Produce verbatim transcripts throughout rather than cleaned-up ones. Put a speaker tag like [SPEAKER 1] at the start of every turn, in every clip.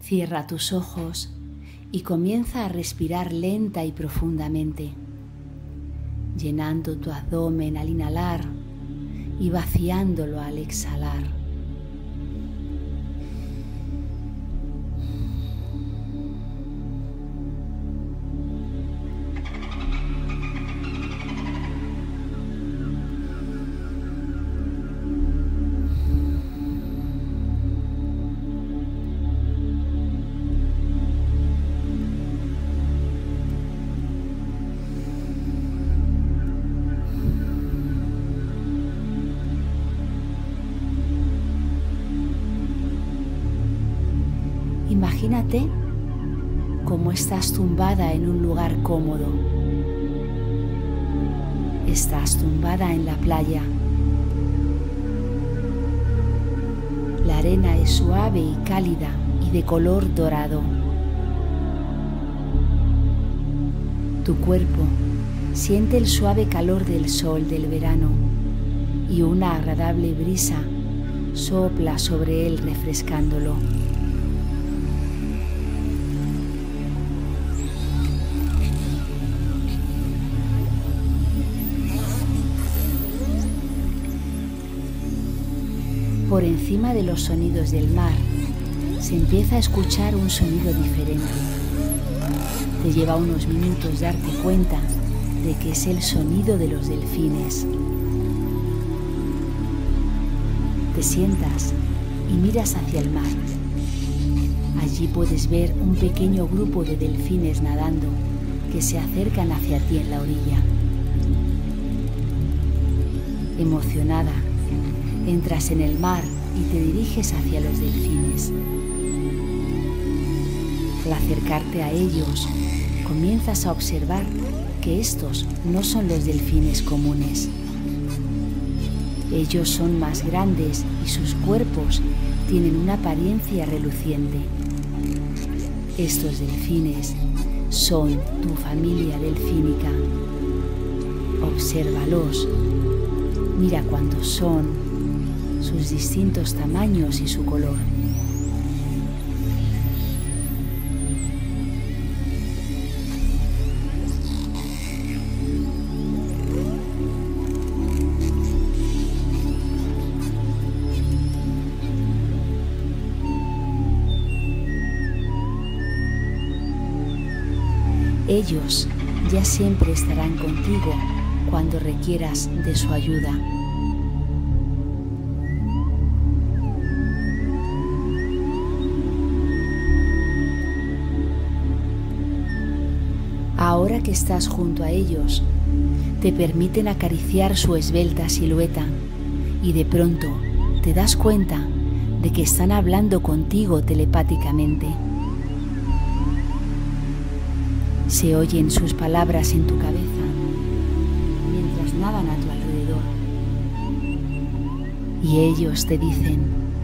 [SPEAKER 1] Cierra tus ojos y comienza a respirar lenta y profundamente, llenando tu abdomen al inhalar y vaciándolo al exhalar. Imagínate cómo estás tumbada en un lugar cómodo. Estás tumbada en la playa. La arena es suave y cálida y de color dorado. Tu cuerpo siente el suave calor del sol del verano y una agradable brisa sopla sobre él refrescándolo. Por encima de los sonidos del mar, se empieza a escuchar un sonido diferente. Te lleva unos minutos darte cuenta de que es el sonido de los delfines. Te sientas y miras hacia el mar. Allí puedes ver un pequeño grupo de delfines nadando que se acercan hacia ti en la orilla. Emocionada, entras en el mar y te diriges hacia los delfines. Al acercarte a ellos, comienzas a observar que estos no son los delfines comunes. Ellos son más grandes y sus cuerpos tienen una apariencia reluciente. Estos delfines son tu familia delfínica. Obsérvalos, mira cuántos son, sus distintos tamaños y su color. Ellos ya siempre estarán contigo cuando requieras de su ayuda. Ahora que estás junto a ellos, te permiten acariciar su esbelta silueta y de pronto te das cuenta de que están hablando contigo telepáticamente. Se oyen sus palabras en tu cabeza mientras nadan a tu alrededor. Y ellos te dicen: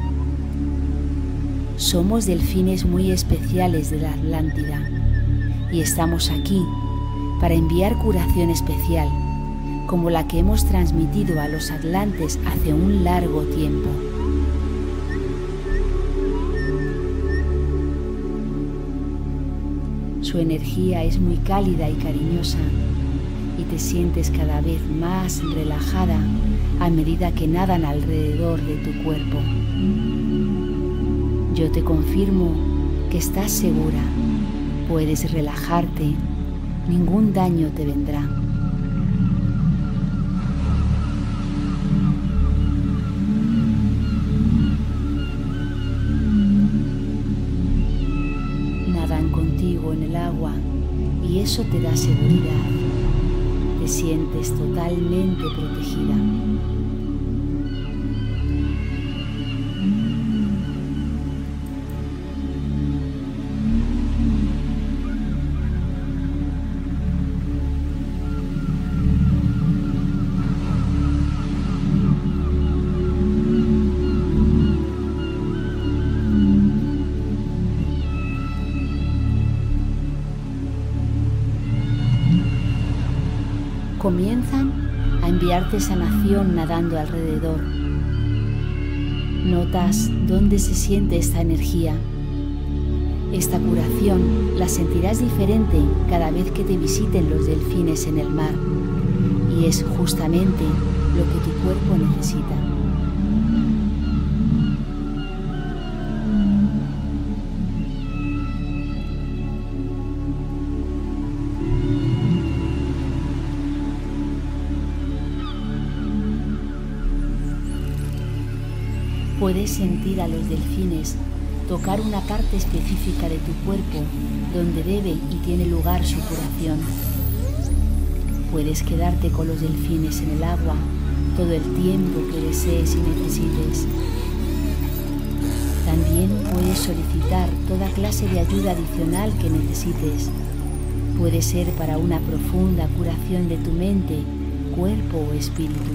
[SPEAKER 1] somos delfines muy especiales de la Atlántida y estamos aquí para enviar curación especial, como la que hemos transmitido a los atlantes hace un largo tiempo. Su energía es muy cálida y cariñosa y te sientes cada vez más relajada a medida que nadan alrededor de tu cuerpo. Yo te confirmo que estás segura. Puedes relajarte, ningún daño te vendrá. Nadan contigo en el agua y eso te da seguridad. Te sientes totalmente protegida. Comienzan a enviarte sanación nadando alrededor. Notas dónde se siente esta energía Esta curación la sentirás diferente cada vez que te visiten los delfines en el mar, y es justamente lo que tu cuerpo necesita. Puedes sentir a los delfines tocar una parte específica de tu cuerpo donde debe y tiene lugar su curación. Puedes quedarte con los delfines en el agua todo el tiempo que desees y necesites. También puedes solicitar toda clase de ayuda adicional que necesites. Puede ser para una profunda curación de tu mente, cuerpo o espíritu.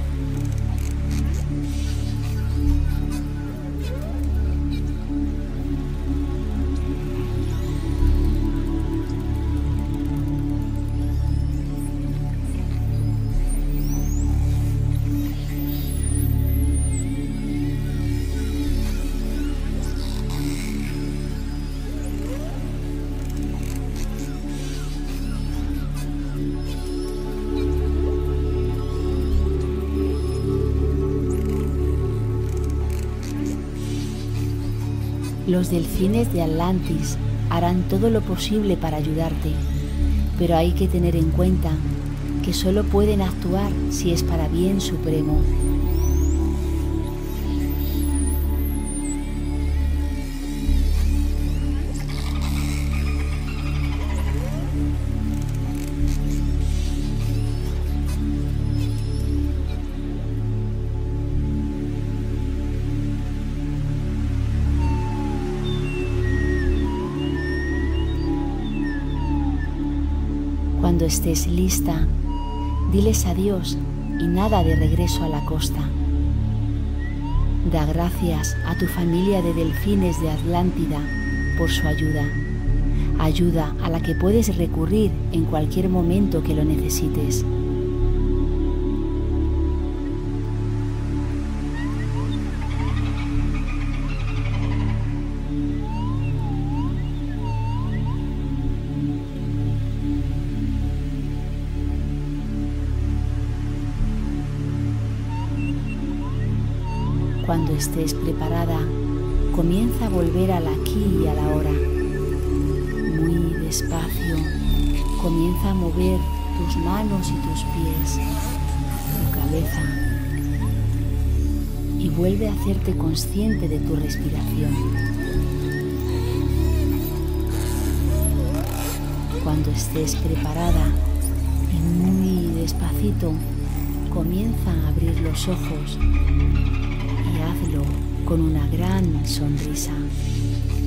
[SPEAKER 1] Los delfines de Atlantis harán todo lo posible para ayudarte, pero hay que tener en cuenta que solo pueden actuar si es para bien supremo. Cuando estés lista, diles adiós y nada de regreso a la costa. Da gracias a tu familia de delfines de Atlántida por su ayuda, ayuda a la que puedes recurrir en cualquier momento que lo necesites. Cuando estés preparada, comienza a volver al aquí y a la ahora. Muy despacio, comienza a mover tus manos y tus pies, tu cabeza, y vuelve a hacerte consciente de tu respiración. Cuando estés preparada y muy despacito, comienza a abrir los ojos. Y hazlo con una gran sonrisa.